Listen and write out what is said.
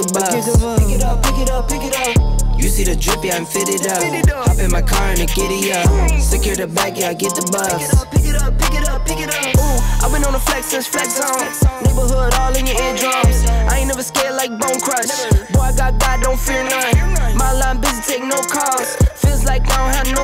the bus. Pick it up, pick it up, pick it up. You see the drip, yeah, I'm fitted up. Hop in my car and it giddy up. Secure the bag, yeah, I get the bus. Pick it up, pick it up, pick it up, pick it up. Ooh, I've been on the flex since flex zone. Neighborhood all in your eardrums. I ain't never scared like Bone Crush. Boy, I got God, don't fear none. My line busy, take no calls. Feels like I don't have no